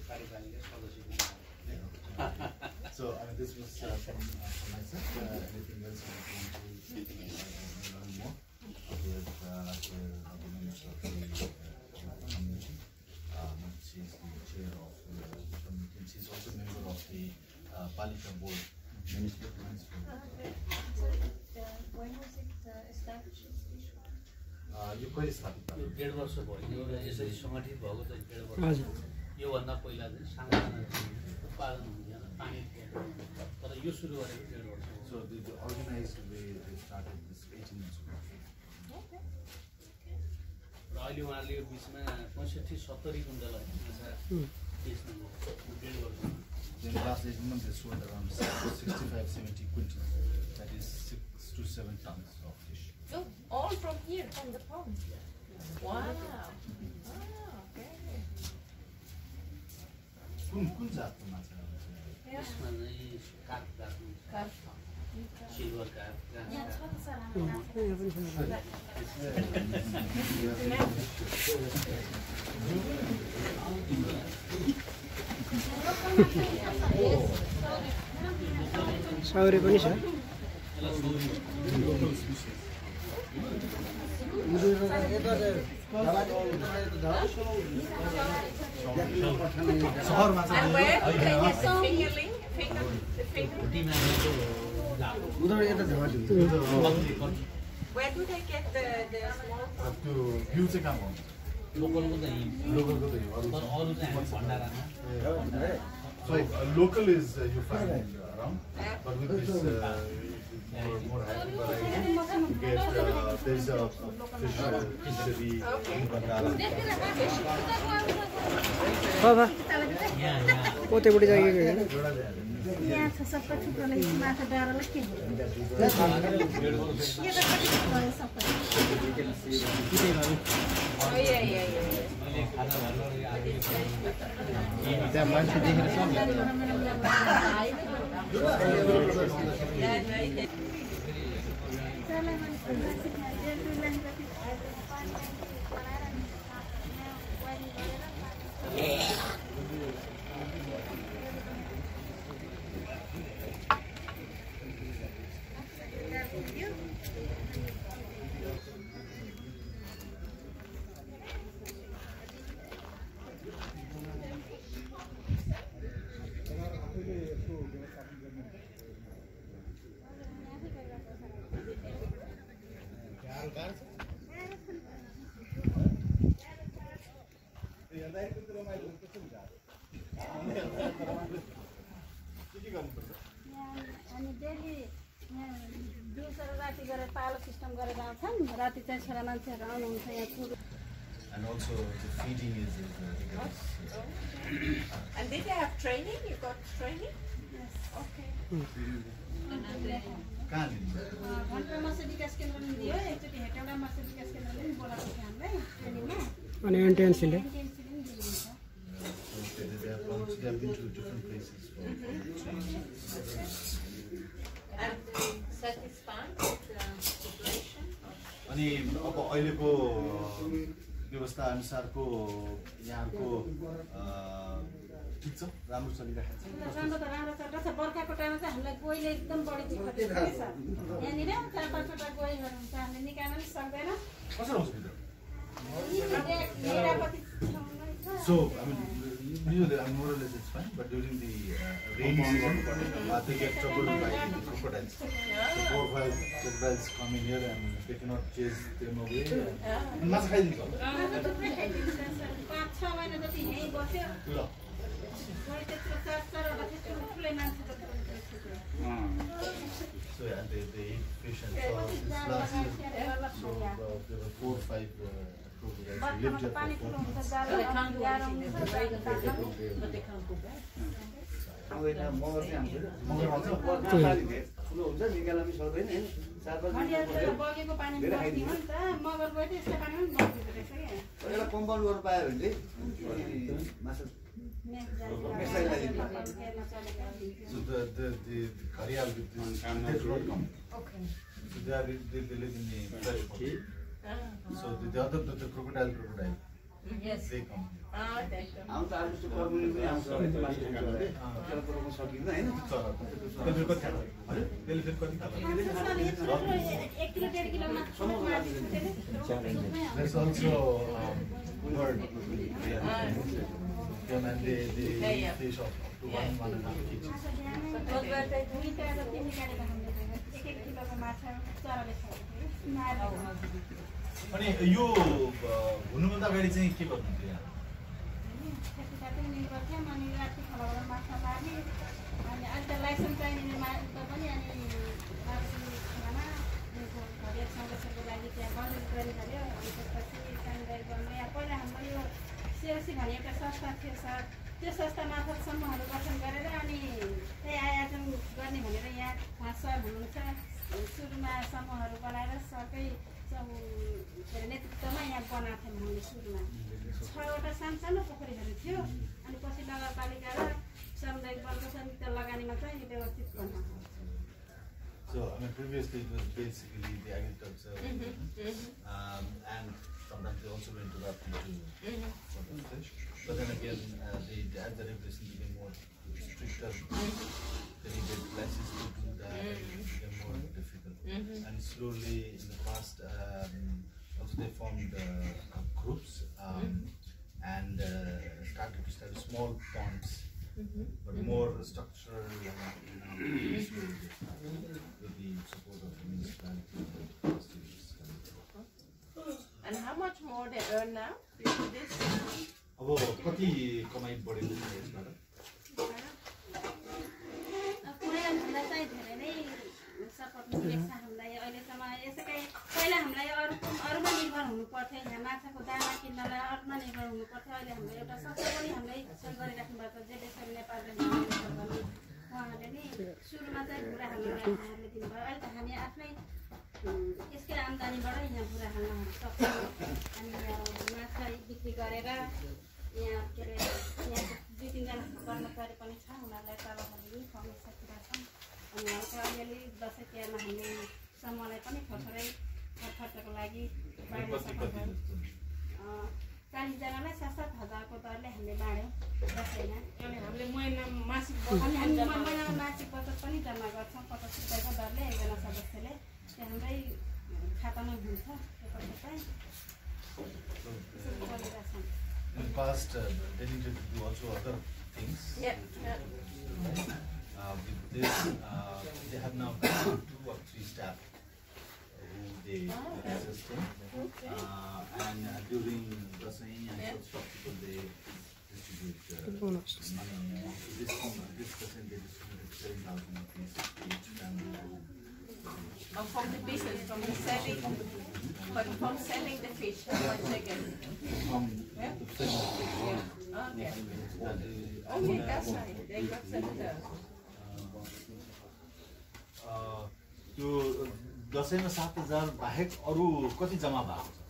कार्यपालिका सदस्यको So I mean, this was from myself. Anything else you want to learn more with the members of the community? She's the chair of the committee. She's also a member of the Palika board. Minister. When was it established? यो कहिले स्थापित भयो? 1.5 वर्ष भयो। यो यसरी सङ्गठित भएको चाहिँ 1.5 वर्ष। यो भन्दा पहिला चाहिँ सानो उत्पादन हुन्थ्यो पानी थियो। तर यो सुरु गरेको 1.5 वर्ष हो। So the organized way they started this 18 months ago. र अहिले उहाँले यो बिचमा 65-70 कुन्टल माछा बेच्नुभयो 1.5 वर्षमा। In the last 18 months, they sold around 65-70 quintals. That is 6 to 7 tons of fish. Oh, all from here, from the pond. Wow. Okay. कुन जातको माछा हो? यसमा चाहिँ कार्प राख्नु Carp. सिल्भर कार्प साउरे पनि छ सहरमा चाहिँ Where do they get the small? त्यो बिउ चाहिँ कहाँ पाउँछ? लोकलको चाहिँ लोकलको चाहिँ अरू तर अरू चाहिँ हामी भण्डारामा So local is you find around, but with this more high variety, you get there's a fish fishery in Bandara. बाबा यहाँ पोतेपट्टि जागिएको हैन यहाँ छ सबै थुप्रोले माछा डाँडालाई के भयो Oh yeah, yeah, yeah. त्यहाँ मान्छे देखेर अनि डेली दिउँसो र राति गरेर पालो सिस्टम गरेर आउँछन् राति चाहिँ छोरा मान्छेहरू आउनुहुन्छ यहाँ कुरो And also the feeding is rigorous. And did they have training? You got training? Yes. Okay. कहाँ दिनुहुन्छ? घन्टा मत्स्य विकास केन्द्रले दियो एकचोटि हेटौँडा मत्स्य विकास केन्द्रले पनि बोलाएको थियो हामीलाई ट्रेनिङमा अनि एनटेन्सले एनटिएनसीले पनि दिनुहुन्छ So they have been to different places for And satisfied with the population? अनि अब अहिलेको व्यवस्था अनुसारको यहाँको ठिक छ राम्रो चलिरहेको छ राम्रो त राम्रो चल्छ बर्खाको टाइममा चाहिँ हामीलाई गोहीले एकदम बढी दुःख दिन्छ कि सर यहाँनिर 4-5वटा गोहीहरू हुन्छ हामीले निकाल्न पनि सक्दैन कसरी आउँछ भित्र मेरापट्टि So I mean usually I'm more or less it's fine, but during the rainy season they get troubled by the crocodiles. So 4 or 5 crocodiles come in here and they cannot chase them away. And माछा खाइदिन्छ होला 5-6 महिना जति यहीँ बस्यो ल त्यत्रो 4-4वटा त्यत्रो ठुलै मान्छे त So yeah, they eat fish and so this last year so there were 4 or 5 crocodiles. They lived here for 4 months. But they can't go but they can't go back. Magar आउँछ ठुलो हुन्छ निकाल्न पनि सक्दैन हैन 4-5 बगेको पानी बस्ने हो नि त मगर गयो त्यस्तो पानी पनि बग्दो रहेछ के एउटा कम्पाउन्ड गर्नु पायो भने चाहिँ माछा So the Gharial with the they do not come. Okay. So they live in the fresh water. So the other the crocodile Yes. they come here. Thank you. आउँछ आज जस्तो कर्मुली पनि आउँछ मासु खाने तर पुऱ्याउन सकिन्न हैन चरा त्यसले कति खान्छ हैन त्यसले फेरि कति खान्छ सर यत्रो 1 किलो 1.5 किलो मासु there's also bird and they fish up to 1.5 kg अनि यो हुनुभन्दा अगाडि चाहिँ के गर्नुहुन्थ्यो यहाँ लाइसेन्स चाहिने मान्छे पनि अनि संरक्षणको लागि त्यहाँ गभर्मेन्ट ट्रेन गऱ्यो अनि त्यसपछि सामुदायिक वनले पहिला हाम्रो यो सिएलसी भन्ने एउटा संस्था थियो सर त्यो संस्था मार्फत समूहहरू गठन गरेर अनि त्यही आयोजन गर्ने भनेर यहाँ उहाँ सर हुनुहुन्छ सुरुमा समूहहरू बनाएर सरकै नेतृत्वमा यहाँ बनाएको थियौँ हामीले सुरुमा 6वटा सानो पोखरीहरू थियो अनि पछि नगरपालिका र सामुदायिक वनको संयुक्त लगानीमा चाहिँ व्यवस्थित बनाएको So, I mean, previously it was basically the agriculture, and sometimes they also went to that into sort of fish. But then again, as the regulation became more stricter, they needed license to do that, it became more difficult. And slowly, in the past, also they formed groups and started to study small ponds. But more structural with the support of the municipality. And how much more they earn now due to this? अब कति कमाइ बढेको छ यसबाट पुरानभन्दा चाहिँ धेरै नै support मिलेको छ हामीलाई अहिलेसम्म यसकै पहिला हामीलाई अरूमा निर्भर हुनु पर्थ्यो यहाँ माछाको दाना किन्नलाई अरूमा निर्भर हुनु पर्थ्यो अहिले हाम्रो एउटा संस्था पनि हामीलाई सहयोग गरिराख्नु भएको छ जेडेसर नेपाल उहाँहरूले नि सुरुमा चाहिँ पुरा हामीले दिनुभयो अहिले त हामी आफ्नै यसकै आम्दानीबाट यहाँ पुरा हाल्न सक्छौँ अनि माछा बिक्री गरेर यहाँ के अरे यहाँ 2-3 जना कर्मचारी पनि छ उनीहरूलाई तलबहरू पनि खुवाउन सकिरहेछौँ अनि उहाँको अलिअलि दसैँ तिहारमा हामीले समूहलाई पनि थोरै खर्चको लागि बाँड्न सक्छौँ 40 जनालाई 7-7 हजारको दरले हामीले बाँड्यौँ दसैँमा अनि हामीले महिनामा मासिक महिनामा मासिक बचत पनि जम्मा गर्छौँ 50 रुपियाँको दरले एकजना सदस्यले त्यो हाम्रै खातामा हुन्छ त्यो चाहिँ In the past, they needed to do also other things. Yeah. With this, they have now 2 or 3 staff who they assist in. And during the same and such people, they distribute money. This person they distributed 7,000 rupees each family. From the business, from the selling, but from selling the fish, how much they get? The fish. Okay. Okay, that's right. They got 7,000. त्यो दसैँमा 7,000 बाहेक अरू कति जम्मा भएको छ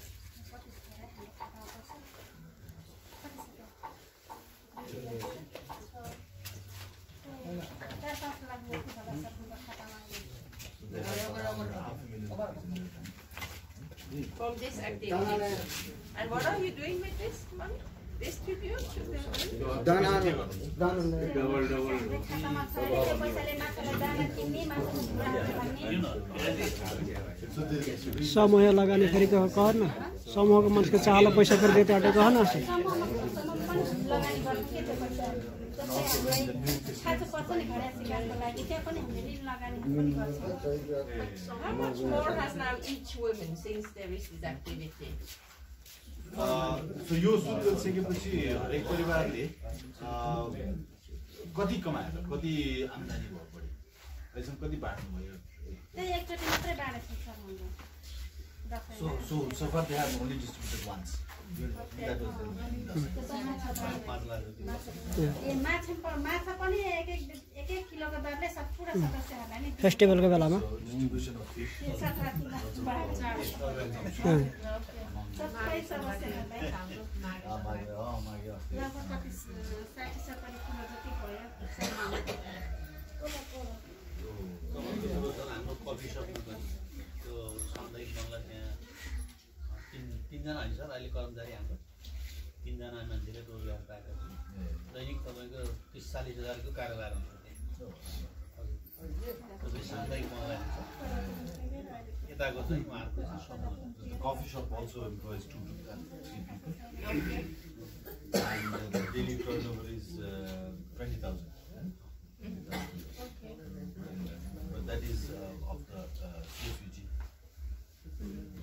From this activity. And what are you doing with this money? Distribute to the समूह लगानी फेरि कह न समूहको मान्छेको चाहला पैसा फेरि देते आटे कह न So how much more has now each woman since there is this activity? So यो सुरु गरिसकेपछि हरेक परिवारले कति कमाएर कति आम्दानी भयो बढी अहिलेसम्म कति बाँड्नु भयो एकचोटि मात्रै बाँडेको छ हाम्रो So far they have only distributed once. That was माछा पनि एक किलोको दरले पुरा सदस्यहरूलाई नि फेस्टिभलको बेलामा distribution of fish. सबै सदस्यहरूलाई लगभग 60-70 किलो जति भयो हाम्रो कफी सपमा पनि त्यो सामुदायिक बङ्गला त्यहाँ 3 जना होइन सर अहिले कर्मचारी हाम्रो जना मान्छेले रोजगार पाएका छन् दैनिक तपाईँको 30-40 हजारको कारोबार हुन्छ त्यहाँ सामुदायिक महँगाइ छ यताको चाहिँ उहाँहरूको चाहिँ समूह The coffee shop also employs 2 to 3 people. And the daily turnover is 20,000. But that is of the CFUG.